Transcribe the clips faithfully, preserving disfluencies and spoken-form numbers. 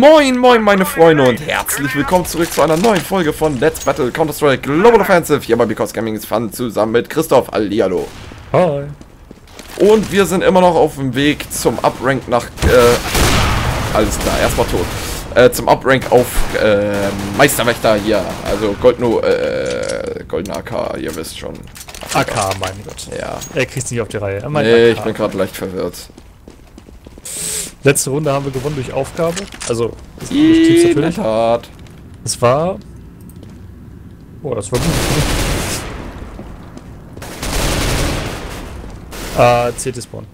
Moin, moin, meine Freunde und herzlich willkommen zurück zu einer neuen Folge von Let's Battle Counter-Strike Global Offensive hier bei Because Gaming is Fun zusammen mit Christoph. Hallihallo. Hi. Und wir sind immer noch auf dem Weg zum Uprank nach, äh, alles klar, erstmal tot. Äh, zum Uprank auf, äh, Meisterwächter hier, also Goldno, äh, Golden A K, ihr wisst schon. A K, mein Gott. Ja. Er kriegt's nicht auf die Reihe. Nee, ich bin gerade leicht verwirrt. Letzte Runde haben wir gewonnen durch Aufgabe. Also, das Teams natürlich. Tat. Es war... Oh, das war gut. Ah, C T-Spawn.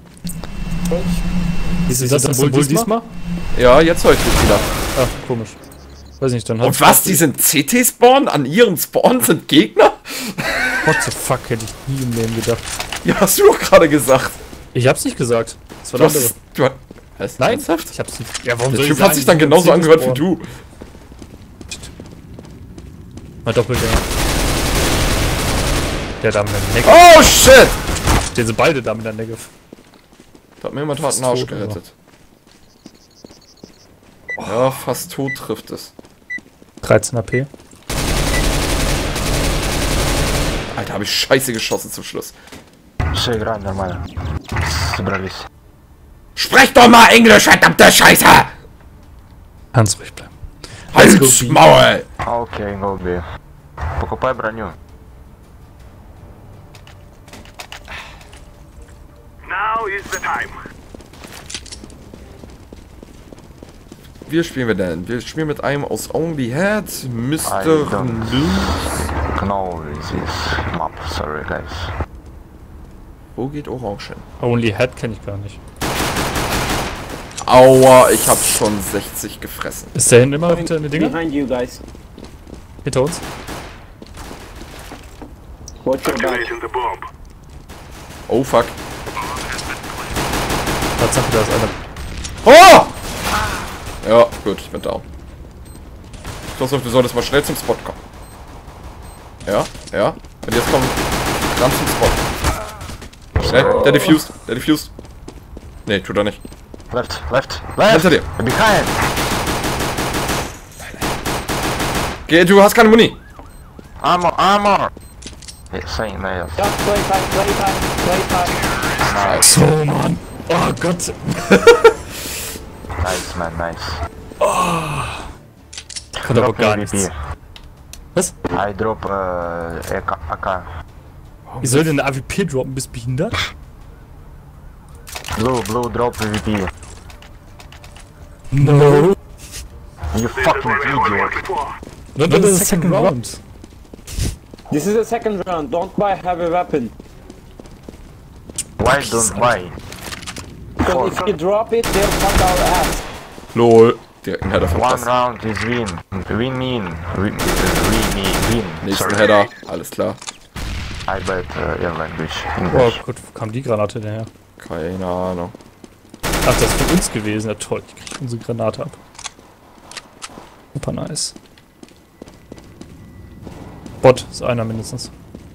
Ist das das Symbol diesmal? diesmal? Ja, jetzt höre ich dich wieder. Ach, komisch. Weiß nicht, dann... Und was, die sind C T-Spawn? An ihren Spawn sind Gegner? What the fuck, hätte ich nie im Leben gedacht. Ja, hast du doch gerade gesagt. Ich hab's nicht gesagt. Das war Du der andere. hast, du hast, was? Nein, Ernsthaft? ich hab's nicht. Ja, warum Der soll Typ ich hat sagen, sich dann die sind genauso angehört wie C T-Spawn? du. Mal Doppelgänger. Der da mit der Negev. Oh shit! Den sind beide da mit der Negev. Da hat mir jemand hart den Arsch gerettet. Ja, fast tot trifft es. dreizehn A P. Alter, habe ich scheiße geschossen zum Schluss. Все играем нормально. Собрались. Sprech doch mal Englisch, verdammte Scheiße! Ganz ruhig bleiben. Halt's Maul! Окей, Голби. Покупай броню. Now is the time. Wie spielen wir denn? Wir spielen mit einem aus Only Head, I Mister don't Loose. know this map, sorry guys. Wo geht Orange hin? Only Head kenne ich gar nicht. Aua, ich hab schon sechzig gefressen. Ist der hinten immer hinter den Dinger? Behind you guys. Hinter uns? Watch your back. Activating the bomb. Oh fuck. Tatsache, da ist einer. Oh! Ja, gut, ich bin down. Ich glaube, wir sollen jetzt mal schnell zum Spot kommen. Ja, ja. Und jetzt kommen ran zum Spot. Schnell, der diffused, der diffused. Nee, tut er nicht. Left, left, left! Hinter dir. Behind! Geh, du hast keine Muni. Armor, armor! Yeah, same nail. Just play time, play time, play time. So, Mann. Oh Gott. Nice man, nice. Kann aber gar nichts. Was? I drop uh, A K. Wie soll denn eine A W P droppen? Bist du behindert? Blue, blue drop A V P. No. You fucking idiot. No, das ist second round. This is the second round, don't buy heavy weapon. Why don't buy? Because if you drop it, they'll fuck our ass. Lol. Direkt einen Header One verpasst. round is win. Win mean. Win, win, win, win. Nächsten Sorry. Header, alles klar. I bet uh, your language. Oh English. Gott, wo kam die Granate denn her? Keine Ahnung. Ach, das ist von uns gewesen. Ja toll, ich krieg unsere Granate ab. Super nice. Bot ist einer mindestens.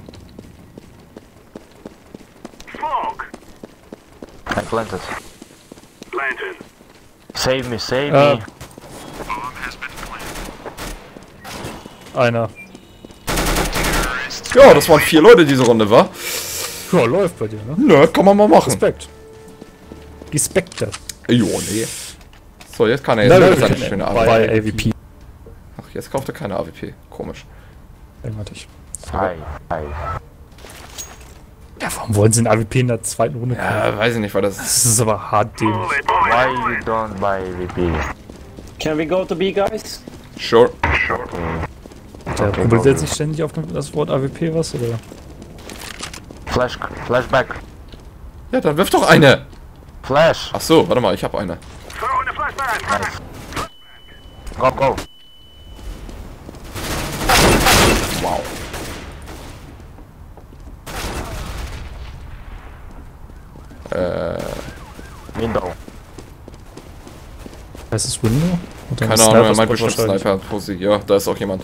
Smoke. I planted. Planted. Save me, save Äh, me. Bomb has been planted. einer. Ja, das waren vier Leute diese Runde, wa? Ja, läuft bei dir, ne? Nö, kann man mal machen. Respekt. Respekte. Jo, nee. So, jetzt kann er jetzt wieder seine schöne A W P. Bei A W P. Ach, jetzt kauft er keine A W P. Komisch. Warte ich. Hi, hi. Ja, warum wollen sie einen A W P in der zweiten Runde kaufen? Ja, weiß ich nicht, weil das... Das ist aber hart dämlich. Move it. Why you don't buy A V P? Can we go to B, guys? Sure. Der rubbelt jetzt nicht ständig auf das Wort A W P was, oder? Flash, flashback. Ja, dann wirf doch eine. Flash. Ach so, warte mal, ich habe eine. Throw in a flashbang. Go, go. Wow. Äh, Window. Heißt es Window? Oder keine Ahnung, er meint Sniper-Spot bestimmt wahrscheinlich. Sniper. Pussy. Ja, da ist auch jemand.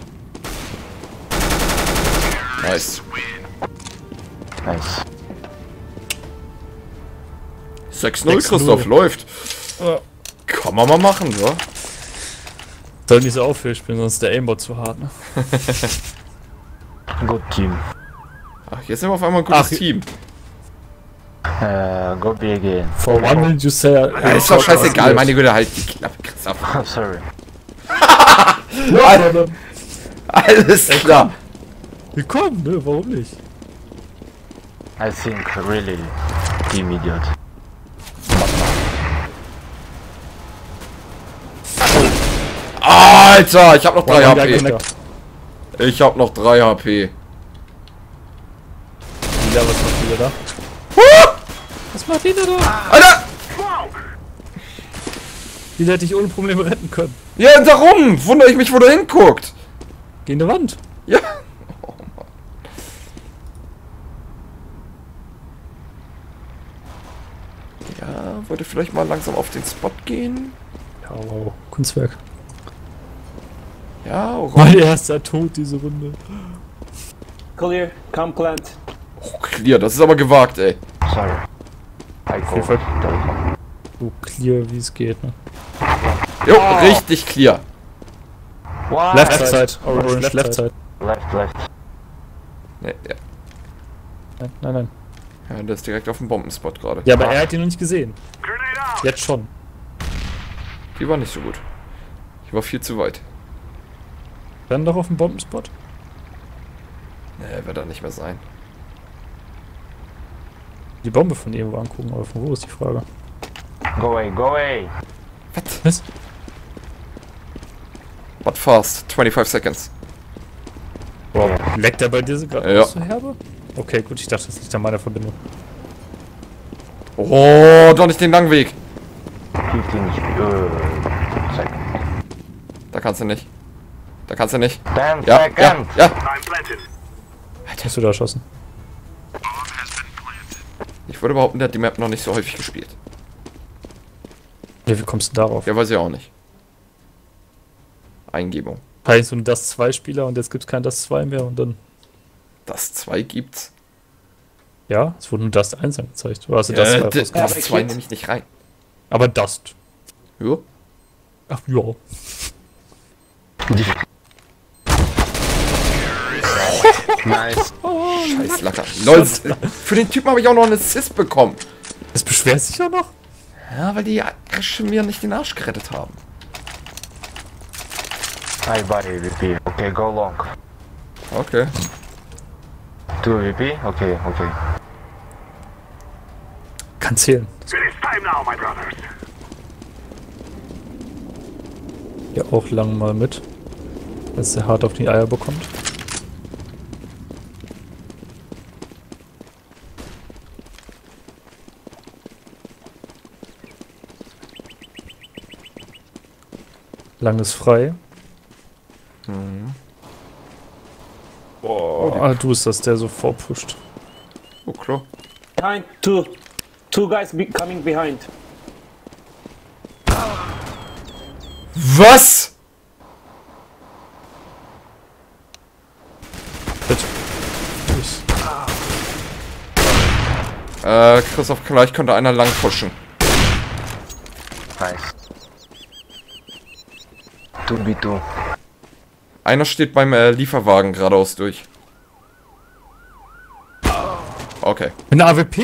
Nice. Nice. sechs null, sechs null. Christoph, läuft. Ja. Kann man mal machen, so. Soll nicht so aufhören spielen, sonst ist der Aimbot zu hart, ne? Good team. Ach, jetzt sind wir auf einmal ein gutes Ach, Team. Uh, go B again. For one minute you say... Ja, ist doch scheißegal, meine Güte, halt die Klappe, Christoph. I'm sorry. Ja, Alles klar. willkommen, ne? Warum nicht? I think really team idiot. Alter, ich hab noch drei Ja, H P. genau. Ich hab noch drei H P. Lila, was macht Lila da? Was macht Lila da? Alter! Lila hätte ich ohne Probleme retten können. Ja, und darum wundere ich mich, wo der hinguckt. Geh in die Wand. Ja. Oh, Mann. Ja, wollte vielleicht mal langsam auf den Spot gehen. Ja, wow. Kunstwerk. Ja, oh, Mein erster Tod diese Runde. Clear, come plant. oh, clear, das ist aber gewagt, ey. Sorry. I jeden Fall. called. So clear wie es geht, ne? Jo, richtig clear. What? Left side. Orange, Orange left, left side. Left, left. Nee, ja. Nein, nein, nein. Ja, der ist direkt auf dem Bombenspot gerade. Ja, aber er hat ihn noch nicht gesehen. Grenade out. Jetzt schon. Die war nicht so gut. Ich war viel zu weit. Dann doch auf dem Bombenspot. Nee, wird da nicht mehr sein. Die Bombe von irgendwo angucken, aber von wo ist die Frage? Go away, go away. Was? But fast, twenty-five seconds. Wow. Leckt er bei dir so gerade Ja. so herbe? Okay, gut, ich dachte, das liegt an meiner Verbindung. Oh, doch nicht den langen Weg. fifteen uh, seconds. Da kannst du nicht. Da kannst du nicht. ten Ja, ja, seconds. ja. I'm planted. Hast du da erschossen? Ich würde behaupten, der hat die Map noch nicht so häufig gespielt. Ja, wie kommst du darauf? Ja, weiß ich auch nicht. Eingebung. Heißt, und das zwei Spieler und jetzt gibt's kein das zwei mehr und dann. Das zwei gibt's. Ja, es wurde nur das eins angezeigt. Oder hast du das Äh, zwei d- rausgenommen? das zwei nehme ich nicht rein. Aber Dust. Ja. Ach ja. Nice. Scheiß Lacker. Lol, für den Typen habe ich auch noch einen Assist bekommen. Es beschwert sich ja noch. Ja, weil die Asche mir nicht den Arsch gerettet haben. I buy A V P. Okay, go long. Okay. Two A V P? Okay, okay. Kann zählen. It is time now, my brothers. Ja, auch lang mal mit. Dass er hart auf die Eier bekommt. Lang ist frei. Mhm. Oh, ah, du bist das, der so vorpusht. Oh, klar. Behind, two. Two guys be coming behind. Was? Bitte. Ich. Äh, Christoph, vielleicht könnte einer lang pushen. Nice. two B two. Einer steht beim äh, Lieferwagen geradeaus durch. Okay. Eine A W P!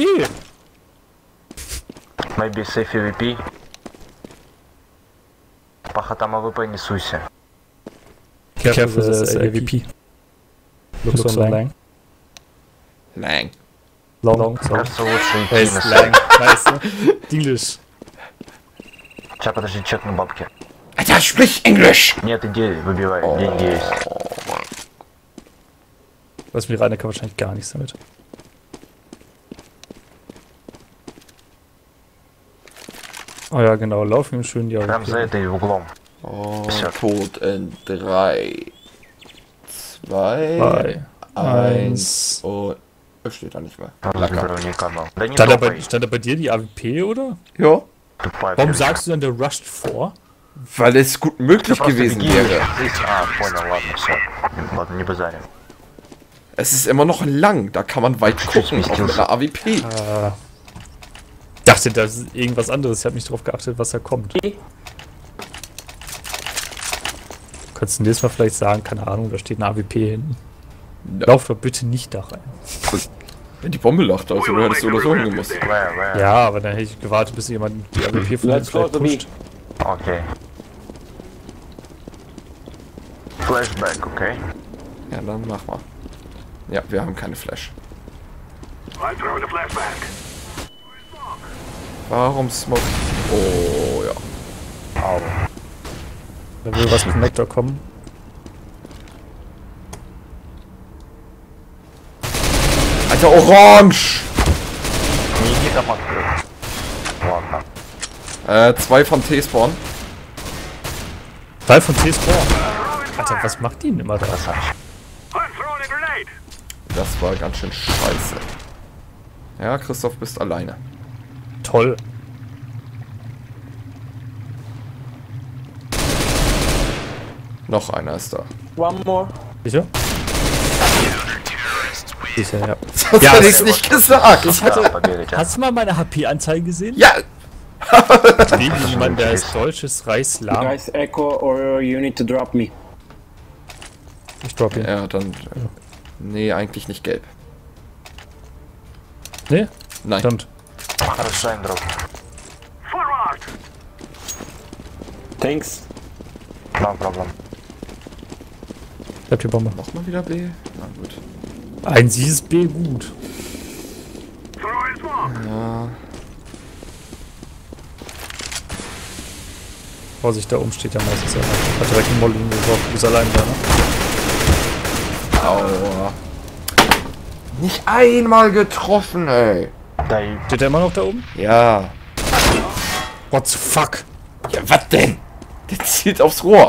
Maybe safe A V P. Паха там А В П не суйся. Careful, das ist A V P. Looks so lang. Lang. Long, long. Кажется, лучше идти Hey, на lang. сайт. Nice, ne? Englisch. Сейчас, подожди, чекну бабки. Alter, sprich Englisch! Нет, иди, выбивай, деньги есть. Was mir rein, kann wahrscheinlich gar nichts damit. Oh ja, genau, laufen schön die A Прям W P. за этой углом. Oh, Всё. tot in drei, zwei, Drei, eins eins. und... Es steht da nicht mehr. Разыгрывание канал. Да не Stand da, bei, топай, stand da bei dir die A W P, oder? Ja, тупая. Warum пизда. sagst du dann, der rusht vor? weil es gut möglich Просто gewesen беги. wäre. Здесь- А, понял, ладно, все. Ладно, не базарим. Es ist immer noch lang, da kann man weit Чуть-чуть gucken, auch mit сместился. einer A W P. Äh, dachte, das ist irgendwas anderes. Ich habe nicht darauf geachtet, was da kommt. Kannst du nächstes Mal vielleicht sagen, keine Ahnung, da steht ein A W P hinten. Ja. Lauf doch bitte nicht da rein. Wenn die Bombe lacht, also du hättest so oder so hingemusst. Where, where? Ja, aber dann hätte ich gewartet, bis jemand die A W P von Let's vielleicht go to B. pusht. Okay. Flashback, okay? Ja, dann mach mal. Ja, wir haben keine Flash. I'm throwing a flashback. Warum Smoke? Oh, ja. Au. Da will was mit Connector kommen. Alter, orange! Не иди там открыть. Ладно. Äh, zwei von T-Spawn. Teil von T-Spawn. Alter, was macht die denn immer da? Красавчик. I'm throwing a grenade. Das war ganz schön scheiße. Ja, Christoph, bist alleine. Toll. Noch einer ist da. One more. Sicher? Sicher, ja. Das Ja, hätte ich nicht gesagt. Ich hatte, Да, поверите. hast du mal meine H P-Anzeige gesehen? Ja! Neben jemand, der ist deutsches Reichslam. Guys, echo or you need to drop me. Ich drop ihn. Ja, dann... Nee, eigentlich nicht gelb. Nee? Nein. Stimmt. Хорошо, друг. Forward. Thanks. No problem. Ich hab die Bombe. Nochmal wieder B? Na gut. Ein Sie ist B gut. Throwing smoke. Ja. Vorsicht, da oben steht ja meistens einer. Hat direkt einen Molly geworfen. Du bist allein da, ne? Aua. Nicht einmal getroffen, ey. Дай. Steht der immer noch da oben? Ja. What the fuck? Ja, was denn? Der zielt aufs Rohr.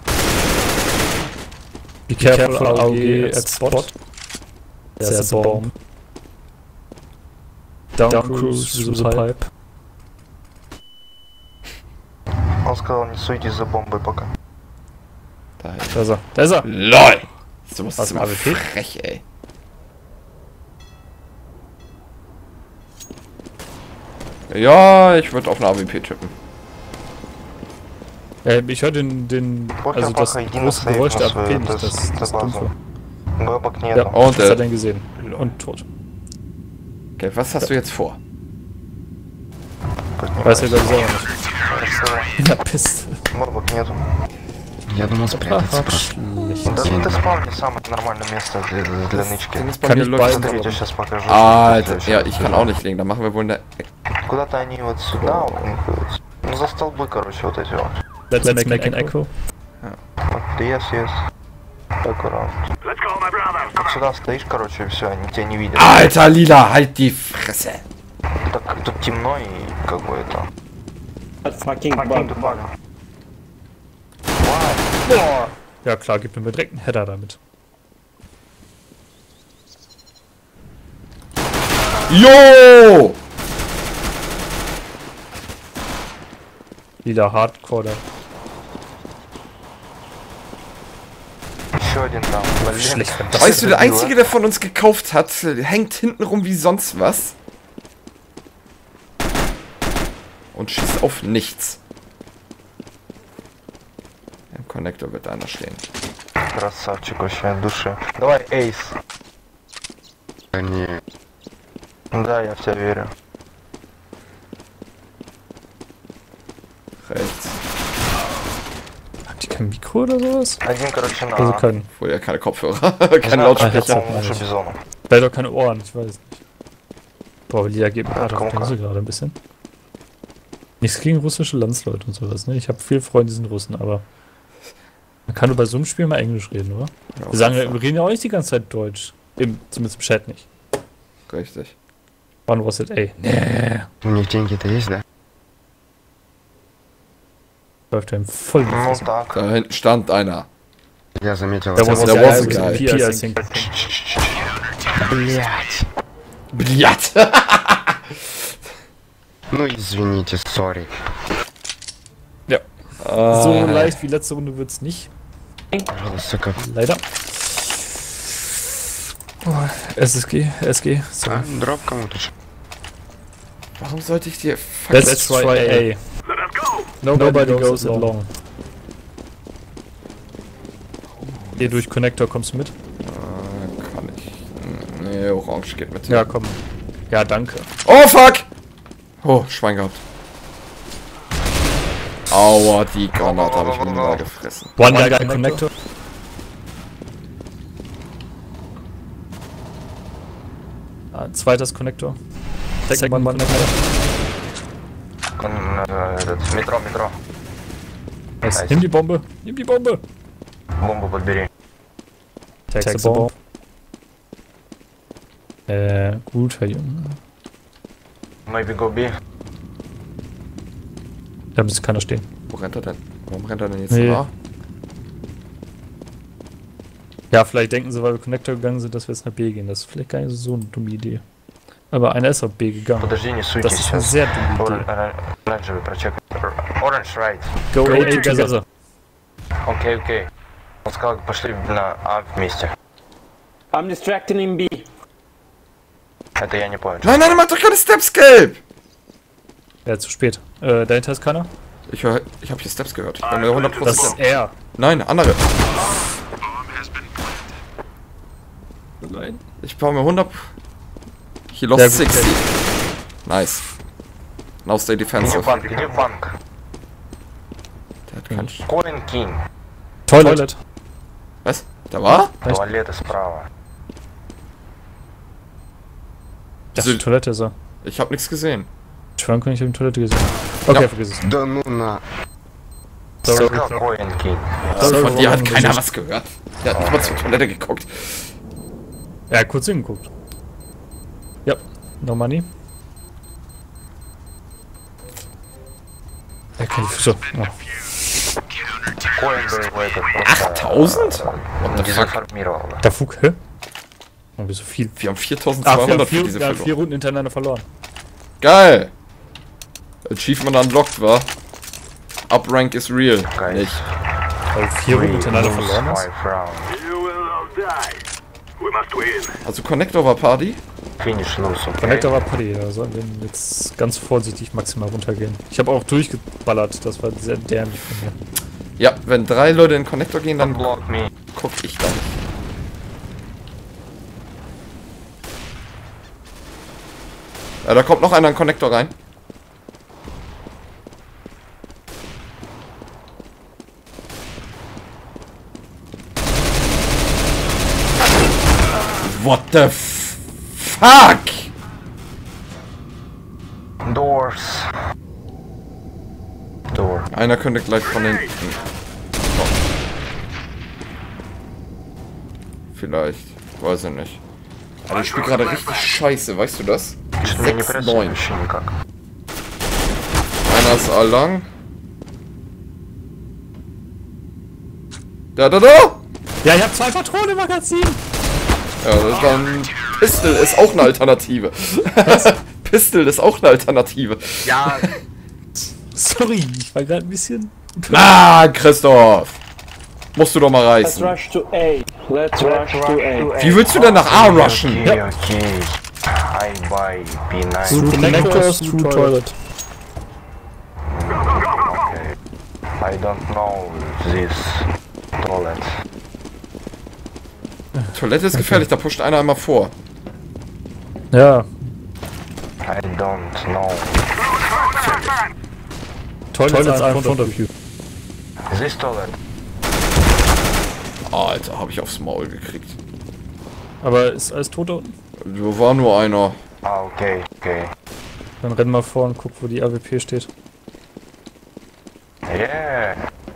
Be careful, A O G at spot. There's a bomb. Down, Down cruise through the pipe. Он сказал, не суйтесь за бомбой пока. Da Da ist er. Da ist er. LOL! So was Was, ist immer A W P? frech, ey. Ja, ich würde auf eine A W P tippen. Äh, ich höre den, den, Похер, also das пока, иди на große сейф, Geräusch на der A W свою, P, nicht это das, с- das это Dumpfe. базу. Бабок Ja, нету. Und was hat er der... denn gesehen? Und tot. Okay, was hast du jetzt vor? Weiß er glaube ich selber nicht. Хорошо. Ja, Pist. Бабок нету. Я думал спрятаться Ага, просто. schlecht. Да ты спавни самое нормальное место для, для нычки. Ding ist bei Kann mir ich läuft- beiden- Смотри, я тебе сейчас покажу. Ah, Alter, ja, ich kann auch nicht legen. Dann machen wir wohl eine... Куда-то они вот сюда, у них вот, ну за столбы, короче, вот эти вот. Let's, Let's make an echo. Вот, yes, yes. Так, ура. Let's go, my brothers. Вот сюда стоишь, короче, и все, они тебя не видят. Alter, Lila, halt die Fresse. Так, тут темно и как бы это... That fucking bug. Ja klar, gib mir direkt einen Header damit. Jo! Lila Hardcore da. Еще один там, блин. Schlecht, wenn das Weißt du, der Einzige, der von uns gekauft hat, hängt hinten rum wie sonst was. Und schießt auf nichts. Im Connector wird einer stehen. Красавчик вообще от души. Давай, эйс. Они... Да, я в тебя верю. Rechts. Habt ihr kein Mikro oder sowas? Один, короче, на... Also kein. Vorher keine Kopfhörer, keine Знаю, Lautsprecher. по-моему, лучше бизону. Vielleicht auch keine Ohren, ich weiß nicht. Boah, Lila geht mir Ja, gerade auf komm, die Nase gerade ein bisschen. Nichts gegen russische Landsleute und sowas, ne? Ich habe viele Freunde, die sind Russen, aber man kann nur bei so einem Spiel mal Englisch reden, oder? Ja, Wir sagen, wir reden ja auch nicht die ganze Zeit Deutsch. Im, zumindest im Chat nicht. richtig. Wann was it, ey? Nee. У них деньги-то есть, да? Läuft einem voll in die Ну Fresse. так. Da hinten stand einer. Я заметил. There was, There there was was a a guy. guy, I think. Блять. Bliat! Ну извините, сори. So leicht wie letzte Runde wird's nicht. Пожалуйста, как... Leider. Oh, S S G, S G, sorry. А, дроп кому-то. Warum sollte ich dir... Let's, Let's try A. Let us go. Nobody, Nobody goes it long. Geh durch Connector, kommst du mit? Äh, kann ich. Nee, Orange geht mit. Ja, komm. Ja, danke. Oh, fuck! Oh, Schwein gehabt. Aua, die Granate habe ich mir mal gefressen. One Guy Connector. Connector. Ah, zweites Connector. Second One Connector. Кон- э, этот, метро, метро. Nice. Nimm die Bombe. Nimm die Bombe. Бомбу подбери. Take the bomb. Äh, guter Junge. Maybe go B. Da müsste keiner stehen. Wo rennt er denn? Warum rennt er denn jetzt Nee. nach? Ja, vielleicht denken sie, weil wir Connector gegangen sind, dass wir jetzt nach B gehen. Das ist vielleicht gar nicht so eine dumme Idee. Aber einer ist auf B gegangen. Подожди, не суйте Das ist eine сейчас. sehr dumme Оран- Idee. оран- Оранжевый прочекай. Orange right. Go, Go A together. together. Окей, окей. Он сказал, пошли на А вместе. I'm distracting him B. Это я не понял. Nein, nein, mach doch keine Steps gelb! Ja, zu spät. Äh, dahinter ist keiner? Ich höre, ich habe hier Steps gehört. Ich bin mir hundert Das Prozent. ist er. Nein, andere. Nein. Ich baue mir hundert. He Ja, lost gut, sixty. Nice. Now stay Где defensive. банк? Где банк? Der hat keinen Sch Коин кинь. Toilet. Was? Da war? Echt? Туалеты справа. Das Also- ist die Toilette, ist er. Ich habe nichts gesehen. Ich schwören kann ich habe die Toilette gesehen. Okay, Ja. vergiss es. Да ну на. Sorry. Сказал, коин кинь. Also Sorry, von dir hat warum keiner nicht? was gehört. Der hat nur zur Toilette geguckt. Er hat kurz hingeguckt. Ja, no money. Er kennt die Fische. Oh. Коин был этот просто... achttausend? э, What the fuck? Дезинформировал. Der Fug, hä? Oh, wie so viel. Wir haben Ach, wir haben viertausendzweihundert für vier, diese wir haben Verlor. vier Runden hintereinander verloren. Geil! Achievement unlocked, war. Uprank is real. Geil. Nicht. Weil wir vier Runden hintereinander verloren hast. Five round. You will all die. We must win. Also Connector war Party. Finish loose, okay? Connector war Paddy, da sollten wir jetzt ganz vorsichtig maximal runtergehen. Ich habe auch durchgeballert, das war sehr dämlich von mir. Ja, wenn drei Leute in Connector gehen, dann Block me. guck ich da nicht. Ja, da kommt noch einer in Connector rein. What the f fuck? Doors. Door. Einer könnte gleich von hinten kommen. Vielleicht. Weiß ich nicht. Aber ich spiele gerade richtig scheiße, weißt du das? Что-то мне не sechs придется neun. вообще никак. Einer ist allang. Da, da, da! Ja, ich habe zwei Patronen im Magazin! Ja, dann Pistol ist auch eine Alternative. Pistol ist auch eine Alternative. Ja. Sorry, ich war gerade ein bisschen... Na, Christoph! Musst du doch mal Let's reißen. rush to A. Let's rush to A. Wie willst du denn nach A rushen? Okay, okay. I buy B nine. Through connectors, through toilet. Okay. I don't know this toilet. Toilette ist gefährlich, da pusht einer einmal vor. Ja, I don't know. Toilet ist in front of you. This toilet. Alter, habe ich aufs Maul gekriegt. Aber ist alles tot da unten? Da war nur einer. Ah, okay, okay. Dann renn mal vor und guck, wo die A W P steht. Yeah.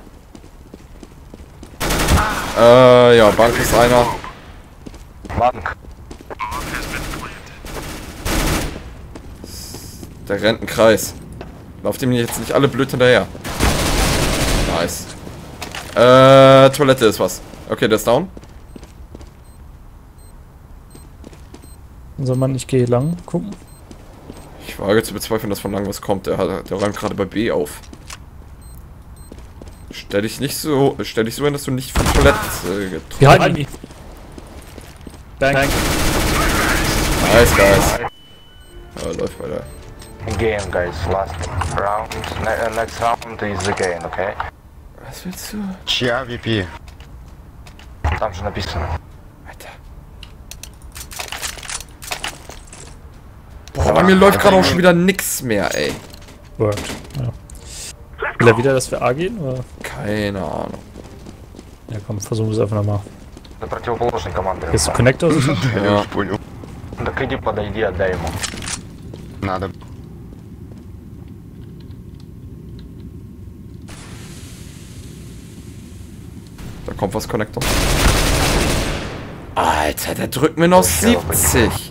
Äh, ja, Bank ist einer. Bank. Der rennt einen Kreis. Lauft ihm jetzt nicht alle blöd hinterher. Nice. Äh, Toilette ist was. Okay, der ist down. Unser Mann, ich gehe lang, gucken. Ich wage zu bezweifeln, dass von lang was kommt. Der, hat, der räumt gerade bei B auf. Stell dich nicht so, stell dich so hin, dass du nicht von Toilette äh, getroffen. Wir halten ihn. Bang. Nice, guys. Ja, läuft weiter. Game, guys. Last round. Ne uh, next round is the game, okay? Was willst du? Чья ви пи? Там же написано. Alter. Boah, bei mir läuft gerade auch schon wieder nix mehr, ey. Word. Ja. Will er wieder, dass wir A gehen? Oder? Keine Ahnung. Ja komm, versuchen wir es einfach nochmal. Это противоположной команды. Jetzt Connector sicher? Я уж понял. Так иди подойди, отдай ему. Надо. Da kommt was Connector. Alter, der drückt mir noch siebzig.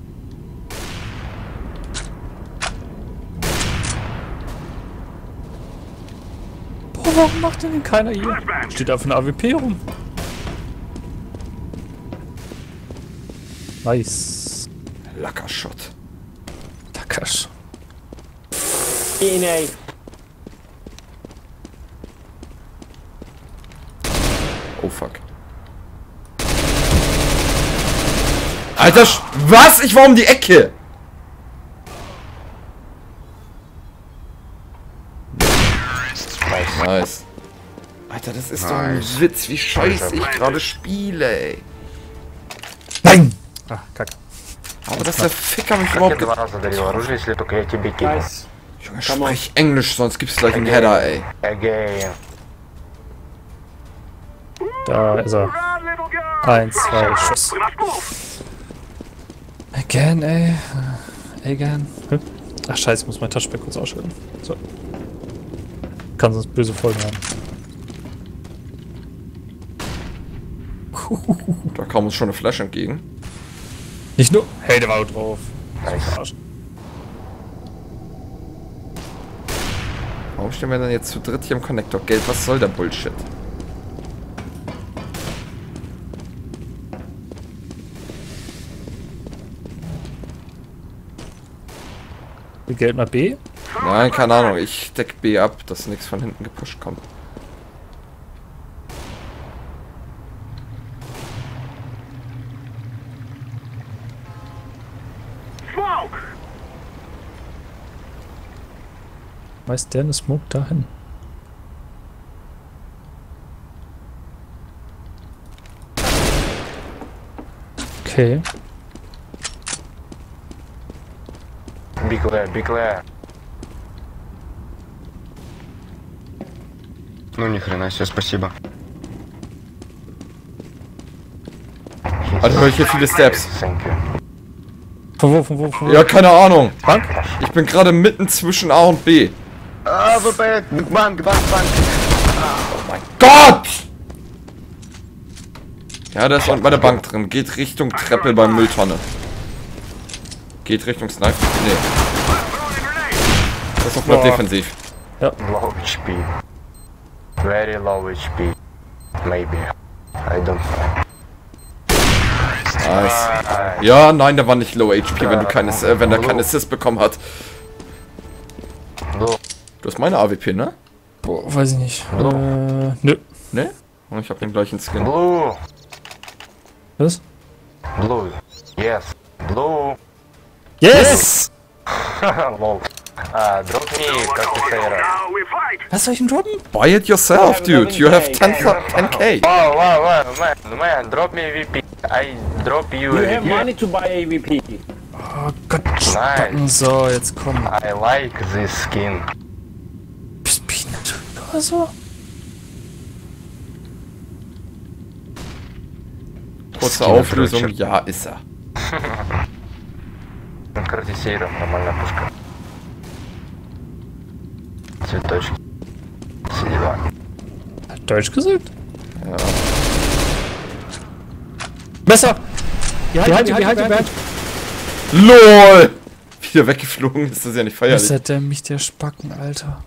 Boah, warum macht denn keiner hier? Steht da von A W P rum. Nice. Lackershot. Takash. In A. Oh fuck. Alter, Sch was? Ich war um die Ecke. Nice. Nice. Alter, das ist doch ein Nice. Witz, wie scheiße ich gerade spiele, ey. Nein! Ah, kacke. Aber dass der Ficker mich Как я überhaupt... два раза дарил оружие, если только я тебе кину. Nice. Junge, sprich Englisch, sonst gibt's gleich einen Header, ey. Again. Da ist er. Run, little girl! Eins, zwei, Schuss. We must move! Again, ey. Again. Hm? Ach scheiße, ich muss mein Touchpad kurz ausschalten. So. Kann sonst böse Folgen haben. Da kam uns schon eine Flash entgegen. Nicht nur. Hey, der war auch drauf. Nice. Warum stehen wir denn jetzt zu dritt hier im Connector? Geld, was soll der Bullshit? Will Geld mal B? Nein, keine Ahnung. Ich deck B ab, dass nichts von hinten gepusht kommt. Smoke! Weiß der eine Smoke dahin? Okay. Be clear, be clear. Ну ни хрена себе, спасибо. Alter, höre ich hier viele Steps. Thank you. Von wo, von wo, von wo? Ja, keine Ahnung. Bank? Ich bin gerade mitten zwischen A und B. А, ВП, банк, банк, банк. Gott! Ja, der ist unten bei der Bank drin. Geht Richtung Treppe beim Mülltonne. Geht Richtung Sniper. Nee. Das ist doch mal Boah. defensiv. Low H P. Very low H P. Maybe. I don't know. Nice. Ah, Ja, nein, der war nicht Low H P, wenn du keines, äh, wenn der keinen Assist bekommen hat. Blue. Du hast meine A W P, ne? Boah, weiß ich nicht. Äh, nö. Ne? Und ich hab den gleichen Skin. Blue. Was? Blue. Yes. Blue. Yes! Low. Uh, drop me, как ты sayra. Now we fight! Was soll ich denn droppen? Buy it yourself, dude. You have ten K. Oh, wow, wow, man, man, drop me V P. I drop you You a have V P. money to buy A V P. Oh Gott, Spacken. So, jetzt komm. I like this skin. Bist Peanut oder so? Kurze Auflösung, ja, ist er. Картисейра, нормальная пушка. Цветочки. Все дела. Hat Deutsch gesagt? Ja. Messer! Ja, halt, ja, halt, halt, LOL! Wieder weggeflogen, ist das ja nicht feierlich. Was hat der mich, der Spacken, Alter?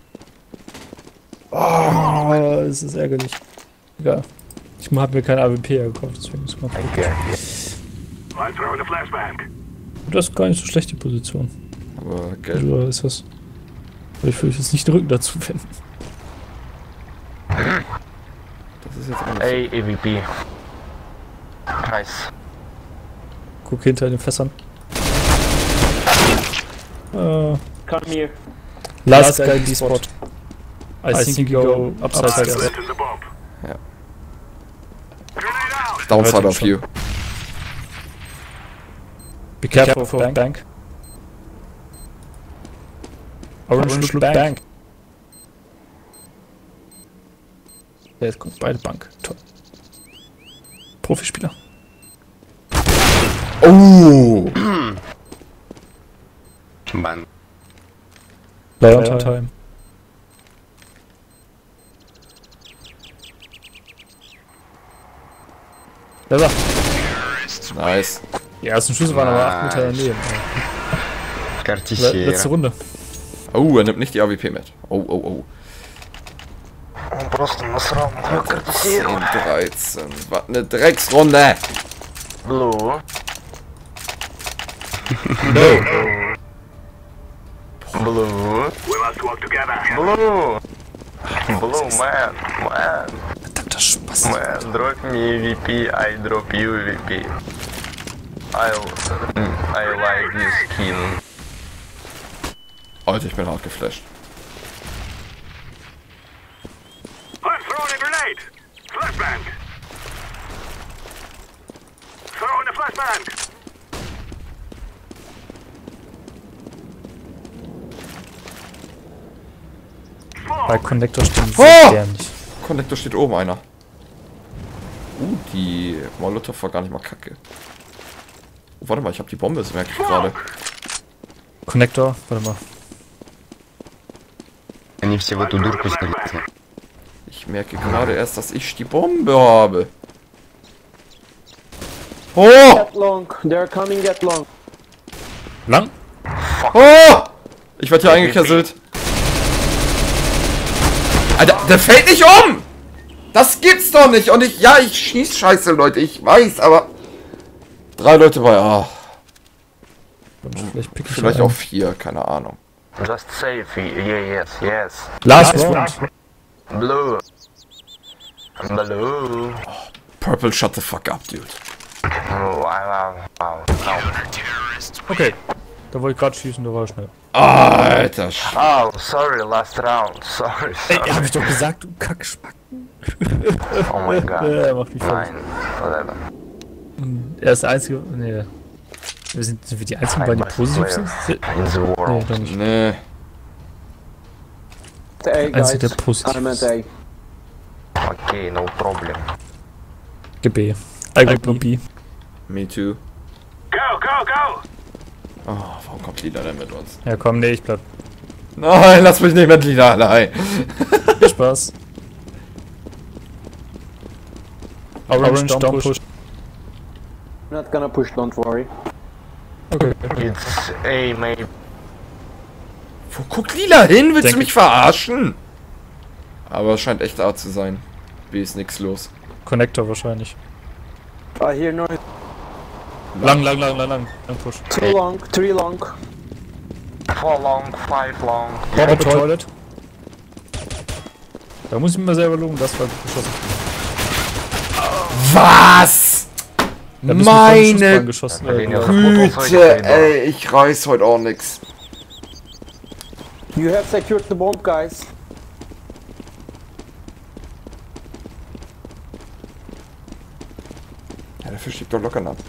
Oh, es ist ärgerlich. Egal. Ich hab mir kein A W P gekauft, deswegen ist mal gut. Okay. I'm throwing a flashbang. Das ist gar nicht so schlecht, die Position. Aber Geld. Oder ist das... Ich will jetzt nicht den Rücken dazu wenden. Das ist jetzt alles. Ey, A V P. Nice. Guck hinter den Fässern. Äh, Come here. last guy D-Spot. I think you go upside Listen stairs. to Bob. Ja. Grenade out! Downside Leute, of you. Be careful for bank. bank. Orange, Orange look bank. bank. Ja, jetzt kommt beide Bank. Toll. Profispieler. Oh! Ban. Play on time. time. Ja, so. Nice. Die ersten Schüsse waren aber acht Meter daneben. Le Cartissiera. letzte Runde. Oh, er nimmt nicht die A W P mit. Oh, oh, oh. Просто насрал на мою картину. zehn, dreizehn. Was eine Drecksrunde! Blue. No! Blue. We must work together. Blue. Blue, man. Man. Verdammter Spaß. Man, drop me E V P, I drop you E V P. I, I like this skin. Alter, ich bin hart geflasht. I'm throwing a grenade. Flashbang. Throwing a flashbang. Bei Connector stehen sie Oh! dämlich. Connector steht oben einer. Uh, die Molotov war gar nicht mal kacke. Oh, warte mal, ich habe die Bombe, das merke ich gerade. Connector, warte mal. Они все в эту дурку залезли. Ich merke gerade erst, dass ich die Bombe habe. Oh! Get long. They're coming get long. Lang? Oh! Ich werde hier eingekesselt. Alter, der fällt nicht um! Das gibt's doch nicht! Und ich, ja, ich schieß scheiße, Leute, ich weiß, aber... Drei Leute bei A. Vielleicht pick ich Vielleicht einen. auch vier, keine Ahnung. Just safe. Yeah, yes, yes. Last round. Blue. Blue. Purple, shut the fuck up, dude. Oh, wow, wow, wow. Okay. Da wollte ich gerade schießen, da war er schnell. Alter, Sch Oh, sorry, last round. Sorry, Ey, sorry. hab ich doch gesagt, du Kackspacken. Oh my god. Ja, er macht mich fertig. Nine, eleven. Er ist der einzige. Nee. Wir sind, sind wir die einzigen, I'm beiden, die best positiv player sind? in the Nee, world. doch nicht. nee. The A, guys. Einzige, der positiv I'm at ist. A. Okay, no problem. G B. I go B. B. Me too. Go, go, go. Oh, warum kommt Lila denn mit uns? Ja, komm, nee, ich bleib. Nein, lass mich nicht mit Lila allein. Viel Spaß. Orange, Orange don't, don't push. I'm not gonna push, don't worry. Okay. It's A, maybe. Wo guckt Lila hin? Willst Denk du mich verarschen? Aber es scheint echt A zu sein. B ist nix los. Connector wahrscheinlich. I hear noise. Lang, lang, lang, lang, lang. Lang push. Two long, three long. Four long, five long. Robert Toilet. Da muss ich mir mal selber loben, das war gut geschossen. Was? Da bist du voll in den Meine geschossen. Den ja Äh, sofort Güte, ey, ich reiß heute auch nix. You have secured the bomb, guys. Ja, der Fisch liegt doch locker nach B.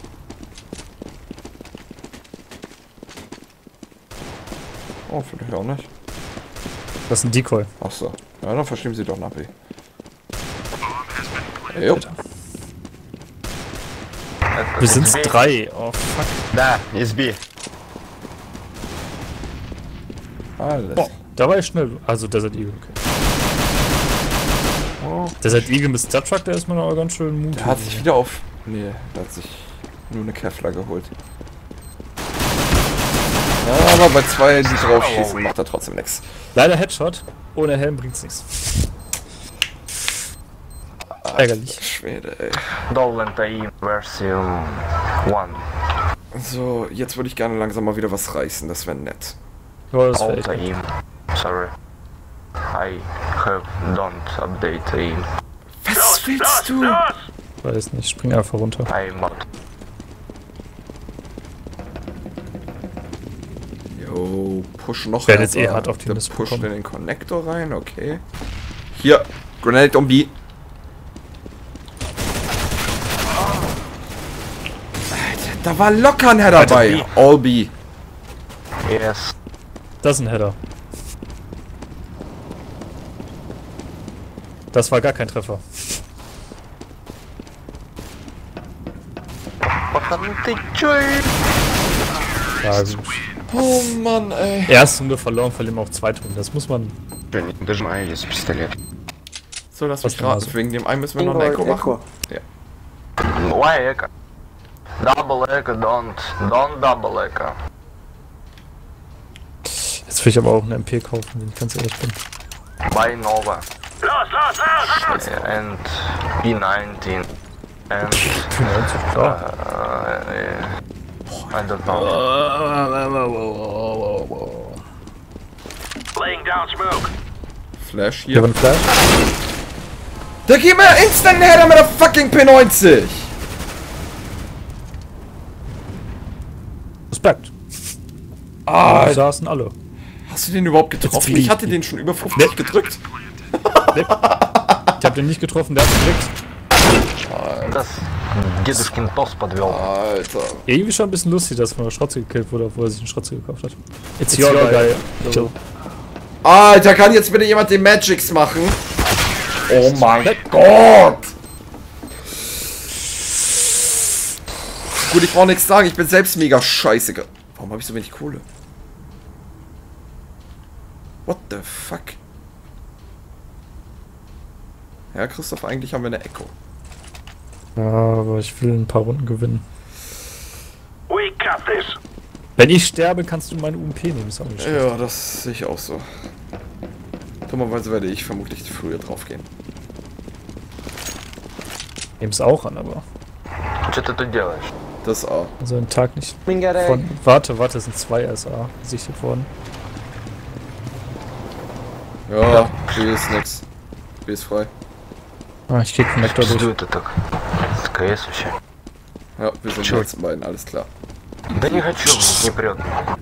Oh, vielleicht auch nicht. das ist ein Decoy. Achso. Ja, dann verschieben sie doch nach B. Jo. Wir sind drei. Oh fuck. Да, из B. Alles. Boah, da war ich schnell. Also Desert Eagle, okay. Oh. Desert Eagle mit Star Truck, der ist mir noch ganz schön mutig. Der hat sich wieder auf... Nee, der hat sich nur eine Kevlar geholt. Ja, aber bei zwei, die drauf schießen, macht er trotzdem nichts. Leider Headshot. Ohne Helm bringt's nichts. Ärgerlich. Schwede, ey. Dolent A I Version one. So, jetzt würde ich gerne langsam mal wieder was reißen, das wäre nett. Ja, das wär Alt echt A I. Sorry. I have don't update A I. Was willst du? weiß nicht. Spring einfach runter. I mod. Jo, push noch. Werd jetzt aber eh hart auf die der Liste Push in bekommen. den Connector rein, okay. Hier, Grenade um B. Da war locker ein Header Alter, bei. B. All B. Yes. Das ist ein Header. Das war gar kein Treffer. Пацаны, ты чё? Ja, gut. Oh Mann, ey. Erste Runde verloren, verlieren wir auch zweite Runde. Das muss man. Не дожимаю, есть пистолет. So, lass Was mich denn raten. also? Wegen dem einen müssen wir noch ein Echo machen. Ja. Why echo? Double echo, don't, don't double echo. Jetzt will ich aber auch einen M P kaufen, wenn ich ganz ehrlich bin. Buy Nova Los, los, los! and P nineteen and fünfundneunzig, klar. uh, I don't know. Laying down smoke. Flash Hier hier. war ein Flash. Der gibt mir instant einen Header mit der fucking P neunzig. Respekt. Ah, Die saßen alle. hast du den überhaupt getroffen? Jetzt Ich hatte fliegt. den schon über fünfzig gedrückt. Ich hab den nicht getroffen, der hat gekriegt. Das Дедушкин Toss подвел. Alter. Irgendwie schon ein bisschen lustig, dass von der Schrotze gekillt wurde, obwohl er sich einen Schrotze gekauft hat. It's your guy. Chill. Alter, kann jetzt bitte jemand den Magics machen? Oh mein Gott! Gut, ich brauche nichts sagen, ich bin selbst mega scheiße. ge- Warum habe ich so wenig Kohle? What the fuck? Ja, Christoph, eigentlich haben wir eine Echo. Ja, aber ich will ein paar Runden gewinnen. We got this. Wenn ich sterbe, kannst du meine U M P nehmen, ist auch nicht schlecht. Ja, das sehe ich auch so. Dummerweise werde ich vermutlich früher draufgehen. Nehm's auch an, aber. Что ты тут делаешь? Das A. Also einen Tag nicht. Mingarek. Von, warte, warte, es sind zwei S A gesichtet worden. Ja, B ist nix. B ist frei. Ah, ich krieg Connector Что durch. это так? КС вообще? Ja, wir sind die Sure. letzten beiden, alles klar. Да не хочу, не прет.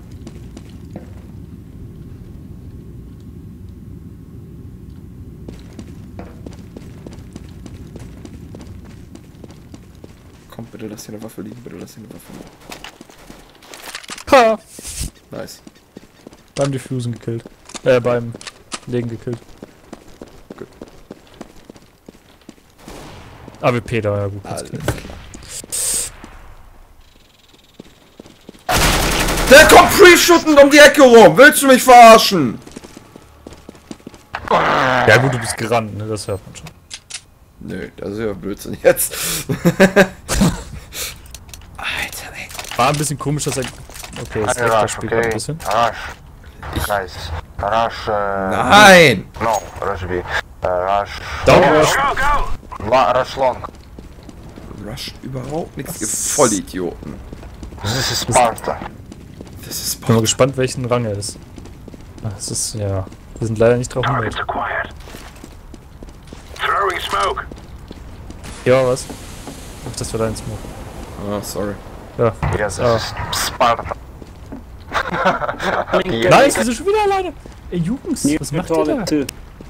Komm, bitte lass hier eine Waffe liegen, bitte lass hier eine Waffe liegen. Ha! Nice. Beim Diffusen gekillt. Äh, beim Legen gekillt. Gut. A W P da, ja gut. Alles klar. Der kommt pre-shootend um die Ecke rum! Willst du mich verarschen? Ja gut, du bist gerannt, ne? Das hört man schon. Nö, das ist ja Blödsinn jetzt. Alter, ey. War ein bisschen komisch, dass er. Okay, das Ein Rechter Rush, spielt gerade okay? ein bisschen. Rush. Guys. Rush. Äh, Nein! No, Rush B. Äh, Rush. Down Go, Rush. go! La, Rush Long. Rush überhaupt nichts, ihr Vollidioten. This is Sparta. Das ist Ich bin mal gespannt, welchen Rang er ist. Ah, es ist, ja. Wir sind leider nicht drauf Targets gemeldet. acquired. Throwing smoke. Ja, was? Ach, das war dein Smoke. Ah, sorry. Ja. Yes, Ah. this is Sparta. Ja. Nein, wir sind schon wieder alleine! Ey, Jungs, was macht ihr da? Too.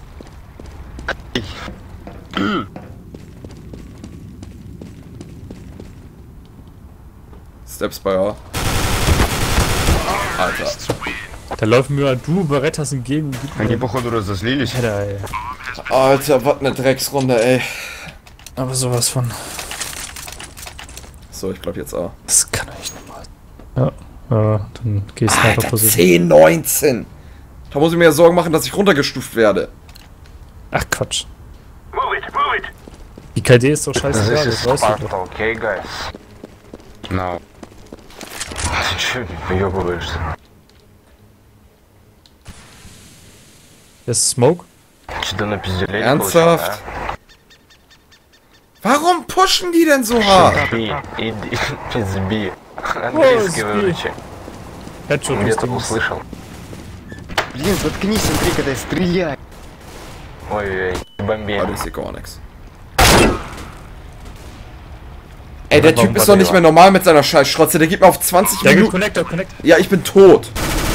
Steps bei A. Alter. Da laufen mir du Berettas entgegen. Они, походу, разозлились. Alter, ey. Alter, was eine Drecksrunde, ey. Aber sowas von. So, ich bleib jetzt A. Das kann doch nicht normal sein. Ja, äh, dann gehst du einfach Alter, Position. zehn neunzehn. Da muss ich mir ja Sorgen machen, dass ich runtergestuft werde. Ach Quatsch. Move it, move it. Die K D ist doch scheißegal, This is das weißt du Sparta, doch. okay, guys? No. Ты чё въёбываешься? Das ist Smoke? Что-то на пизделей Ernsthaft? Warum pushen die denn so hart? Иди, иди, пизби. Ой, Английский сби. выучи. Headshot ist Где-то Ding. услышал. Блин, заткнись, смотри, когда я стреляю. Ой-ой, бомби. Ah, das ist gar nichts. Ey, der Typ ist doch nicht mehr normal mit seiner Scheißschrotze. Der gibt mir auf zwanzig Der gibt Minuten. Connector, Connect. Ja, ich bin tot.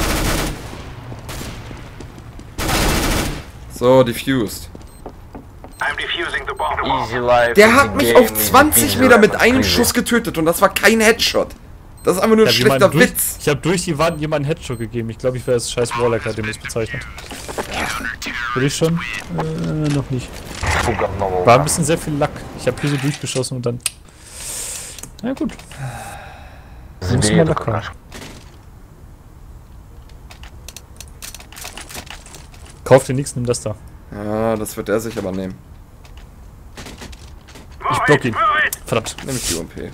So, diffused. I'm defusing the bomb. Easy life. Der easy hat mich game, auf easy zwanzig peasy, Meter mit lemon einem squeezy. Schuss getötet und das war kein Headshot. Das ist einfach nur ein Ich hab schlechter jemanden durch, Witz. ich habe durch die Wand jemanden Headshot gegeben. Ich glaube, ich wäre das scheiß Warlocker, dem das bezeichnet. Will ich schon? Äh, noch nicht. Фу, говно, War ein bisschen sehr viel Lack. Ich habe hier so durchgeschossen und dann... Na gut. Muss Забери mal эту Lack haben. какашку. Kauf dir nichts, nimm das da. Ja, das wird er sich aber nehmen. Ich Move block it, ihn. move it! Verdammt. Nimm ich die U M P.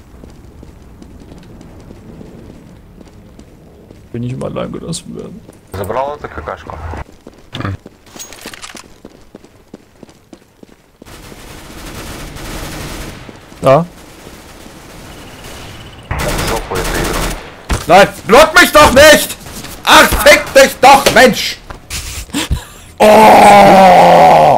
Will nicht immer allein gelassen werden. Забрал эту какашку? Ja. В жопу эту игру. Nein, block mich doch nicht! Ach, fick dich doch, Mensch! Oh!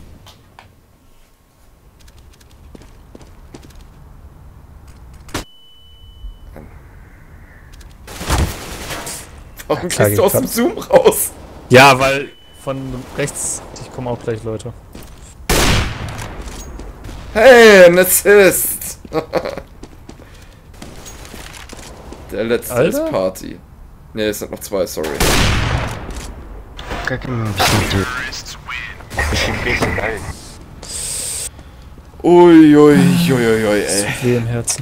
Warum Klar, gehst du aus dem geklappt. Zoom raus? Ja, weil von rechts... Ich komme auch gleich, Leute. Hey, ein Assist! Der letzte Alter? ist Party. Ne, es sind noch zwei, sorry. Как им объяснить? Ищи песен, да? Uiuiuiui, ui, ui, ey. Weh im Herzen.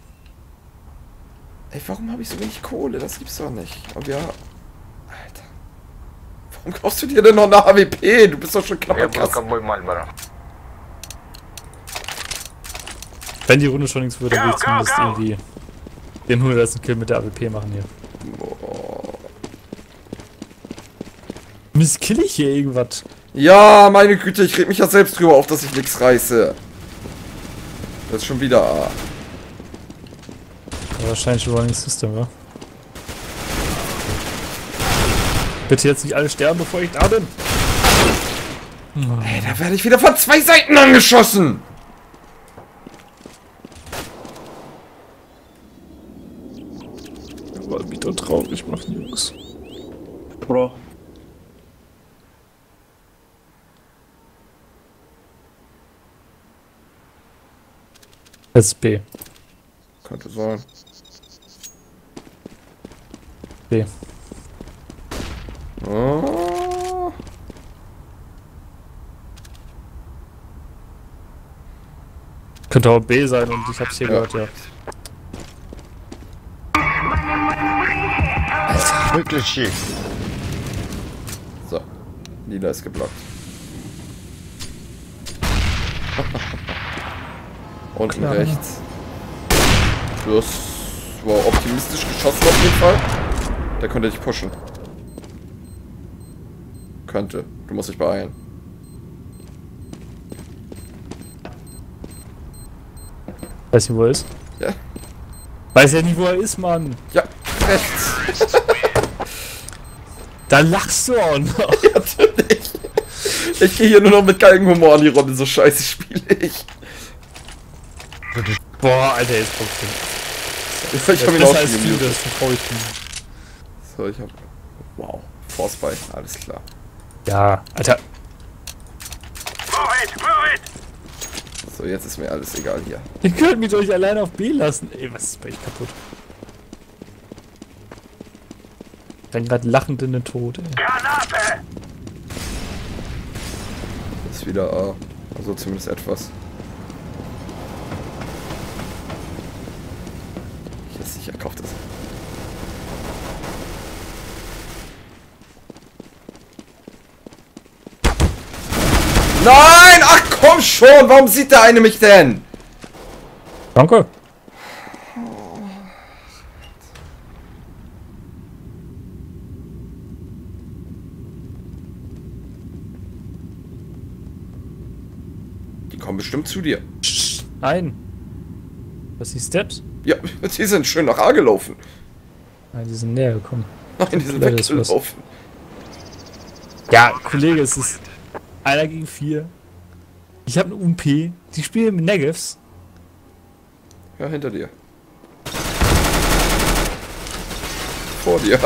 Ey, warum habe ich so wenig Kohle? Das gibt's doch nicht. Und ja. Alter. Warum kaufst du dir denn noch eine A W P? Du bist doch schon knapp Я an буду Kasse. ковбой Мальборо. Wenn die Runde schon nichts würde, dann will ich Go, go, zumindest go. irgendwie den hundertsten Kill mit der A W P machen hier. Misskill ich hier irgendwas? Ja, meine Güte, ich reg mich ja selbst drüber auf, dass ich nichts reiße. Das ist schon wieder A. Ja, wahrscheinlich Running System, wa? Bitte jetzt nicht alle sterben, bevor ich da bin. Ey, da werde ich wieder von zwei Seiten angeschossen. Aber wieder traurig machen, Jungs. Bro. S B. Könnte sein. B. Oh. Könnte auch B sein und ich hab's hier Ja. gehört, ja. Выключи. So. Lila ist geblockt. Unten Klar. rechts. Das war optimistisch geschossen auf jeden Fall. Der könnte dich pushen. Könnte. Du musst dich beeilen. Weiß nicht, wo er ist. Ja. Weiß ja nicht, wo er ist, Mann. Ja, rechts. Da lachst du auch noch. Ja, natürlich. Ich gehe hier nur noch mit Galgenhumor an die Runde. So scheiße spiele ich. Boah, Alter, jetzt kommst du. Ich hab ihn Besser auch als schon du, gemutet. das vertraue ich dir. So, ich hab... Wow. Force Spy. Alles klar. Ja, Alter. Move it, move it! So, jetzt ist mir alles egal hier. Ihr könnt mich doch alleine auf B lassen. Ey, was ist bei euch kaputt? Ich bin gerade lachend in den Tod, ey. Granate! Ist wieder A. Also zumindest etwas. Ich ist sicher, kauft das. Nein! Ach komm schon! Warum sieht der eine mich denn? Danke. Die kommen bestimmt zu dir. Psst, nein. Was ist das? Ja, die sind schön nach A gelaufen. Nein, die sind näher gekommen. Nein, die sind Vielleicht ist was. weggelaufen. Ja, Kollege, es ist einer gegen vier. Ich habe eine U M P. Die spielen mit Negevs. Ja, hinter dir. Vor dir.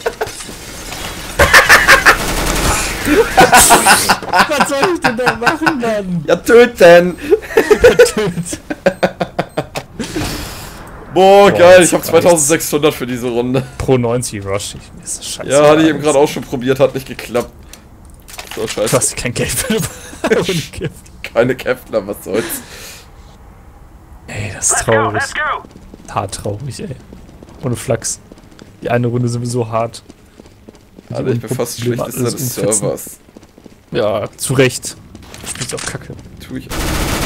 Was soll ich denn da machen, Mann? Ja, töten! Boah, geil, das ich habe reicht's. zweitausendsechshundert für diese Runde. Pro neunzig Rush. Ich, mir ist das scheiße. Ja, hatte ich eben gerade auch schon probiert, hat nicht geklappt. So, Du scheiße. hast kein Geld für ohne Gift. Keine Kevlar, was soll's. Ey, das ist Let's go, traurig. let's go. Hart traurig, ey. Ohne Flachs. Die eine Runde sind wir so hart. Alter, ich bin fast Probleme schlechtester alles des umfetzen. Servers. Ja, zu Recht. Du spielst auch Kacke. Tu ich.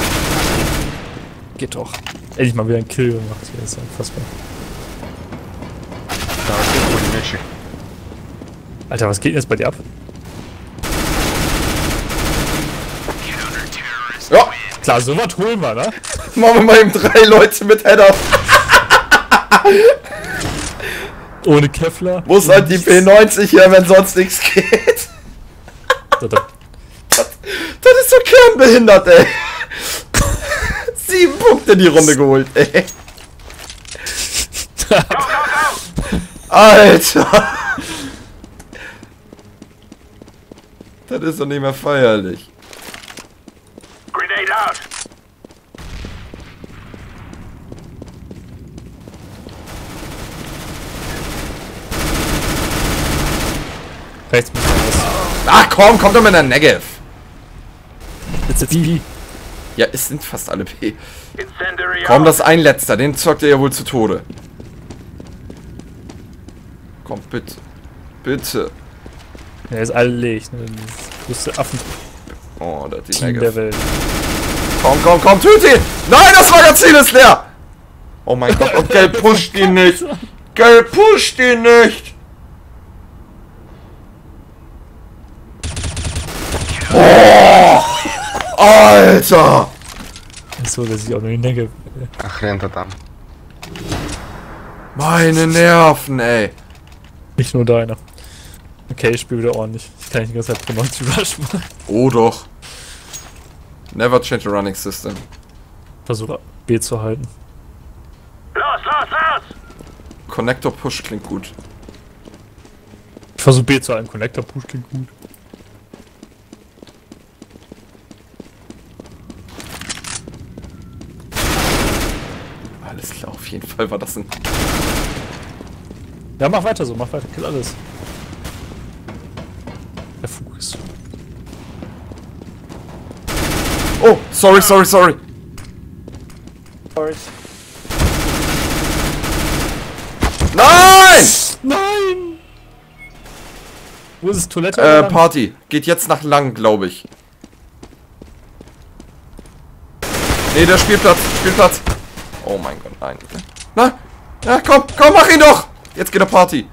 Geht doch. Endlich mal wieder ein Kill gemacht hier, ist ja unfassbar. Да, вот пулеметчик. Alter, was geht denn jetzt bei dir ab? Ja, Klar, so was holen wir, ne? machen wir mal eben drei Leute mit Header. Ohne Kevlar. Muss halt die P neunzig her, wenn sonst nichts geht. So, da- Das ist so kernbehindert, ey. Sieben Punkte die Runde geholt, ey. Go, go, go. Alter. Das ist doch nicht mehr feierlich. Grenade out. Rechts mit raus. Ach komm, kommt doch mit der Negev. Jetzt jetzt die. Ja, es sind fast alle P. Incendiary Komm, out. das ist ein letzter, den zockt ihr ja wohl zu Tode. Komm, bitte. Bitte. Er ist alle leeg, ne? Das größte Affenteam Oh, das ist die der Negev. Welt. Komm, komm, komm, töt ihn! Nein, das Magazin ist leer! Oh mein Gott, und Gelb pusht ihn nicht! Gelb pusht ihn nicht! Oh! Alter! So, dass ich auch noch die Necke. А хрен-то там. Meine Nerven, ey! Nicht nur deiner. Okay, ich spiele wieder ordentlich. Ich kann nicht die ganze Zeit Pro neunzig Rush machen. Oh doch. Never change a running system. Versuche B zu halten. Los, los, los. Connector Push klingt gut. Ich versuche B zu halten. Connector Push klingt gut. Alles klar, auf jeden Fall war das ein... Ja, mach weiter so, mach weiter. Kill alles. Der Fokus. Oh, sorry, sorry, sorry. Sorry. Nein! Nein! Wo ist es? Toilette? Äh, oder lang? Party. Geht jetzt nach lang, glaube ich. Nee, der Spielplatz. Spielplatz. Oh mein Gott, nein. Na? Ja, komm, komm, mach ihn doch! Jetzt geht der Party.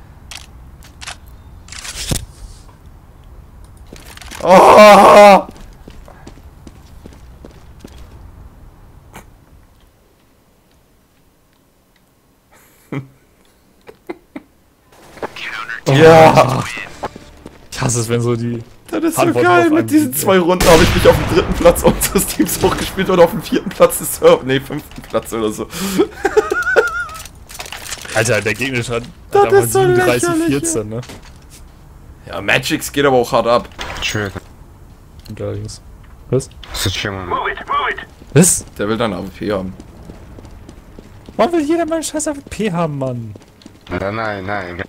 Oh! Ja! Ich hasse es, wenn so die. Das ist so Antworten geil. auf Mit einen diesen Sieg, zwei Runden habe ich mich auf dem dritten Platz unseres Teams hochgespielt oder auf dem vierten Platz des Servers. Nee, fünften Platz oder so. Alter, der Gegner hat Das da ist so siebenunddreißig, lächerlich, vierzehn, ne? Ja, Magix geht aber auch hart ab. Чё это? Und da ist. Was? Зачем он? Move it, move it. Was? Der will dann A W P haben. Warum will jeder mal einen scheiß A W P haben, Mann? Да на, на, игра.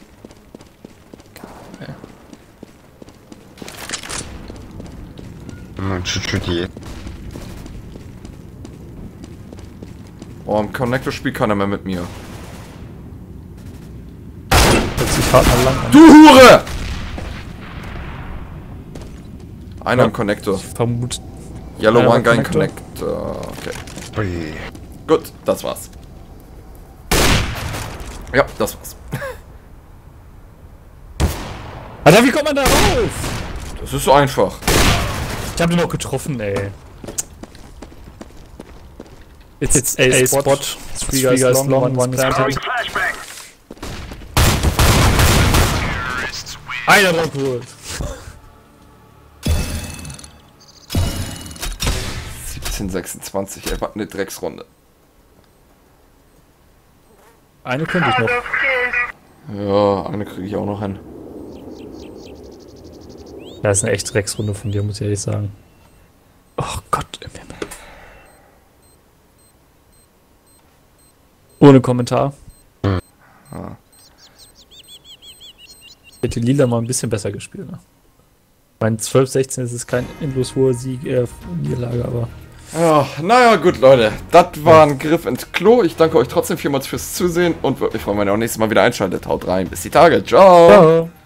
Ну, чуть-чуть есть. Oh, im Connector spielt keiner mehr mit mir. Hört sich hart mal lang an. Du Hure! Einer Ja. im Connector. Vermut. Yellow Einer One im Guy im Connector. Connector. Okay. Блин. Gut, das war's. Ja, das war's. Alter, wie kommt man da rauf? Das ist so einfach. Ich hab den noch getroffen, ey. It's, it's A, A spot. spot. Three guys, guys long, long, one, one is Throwing planted. flashbang. Einer drauf geholt. siebzehn sechsundzwanzig, ey, was eine Drecksrunde. Eine könnte ich noch. Ja, eine kriege ich auch noch hin. Das ist eine echt Drecksrunde von dir, muss ich ehrlich sagen. Oh Gott im Himmel. Ohne Kommentar. Ah. Hätte Lila mal ein bisschen besser gespielt, ne? Mein zwölf sechzehn ist es kein endlos hoher Sieg, eher Niederlage, aber... Ja, naja, gut, Leute. Das war ein Griff ins Klo. Ich danke euch trotzdem vielmals fürs Zusehen und würde mich freuen, wenn ihr auch nächstes Mal wieder einschaltet. Haut rein. Bis die Tage. Ciao. Ciao.